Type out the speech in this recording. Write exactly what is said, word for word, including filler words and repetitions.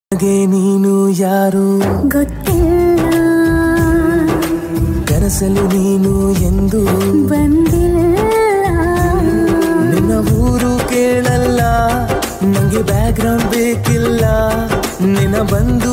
ನನಗೆ ನೀನು ಯಾರು ಗೊತ್ತಿಲ್ಲ, ಕನಸಲು ನೀನು ಎಂದು ಬಂದಿಲ್ಲ. ನಿನ್ನ ಊರು ಕೇಳಲ್ಲ, ನಂಗೆ ಬ್ಯಾಕ್ ಗ್ರೌಂಡ್ ಬೇಕಿಲ್ಲ, ನಿನ್ನ ಬಂದು